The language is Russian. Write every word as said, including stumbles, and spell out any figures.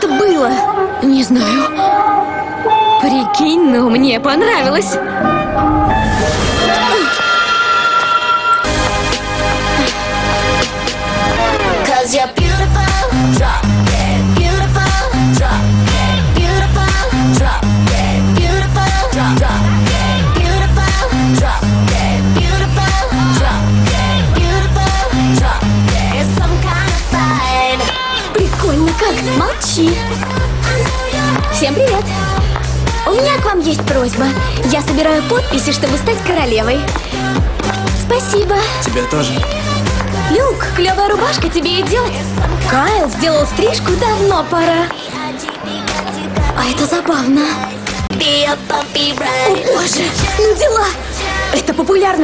это было? Не знаю. Прикинь, но мне понравилось. Прикольно как? Молчи. Всем привет. У меня к вам есть просьба. Я собираю подписи, чтобы стать королевой. Спасибо. Тебе тоже. Люк, клевая рубашка тебе идет. Кайл сделал стрижку, давно пора. А это забавно. О боже, ну дела. Это популярно.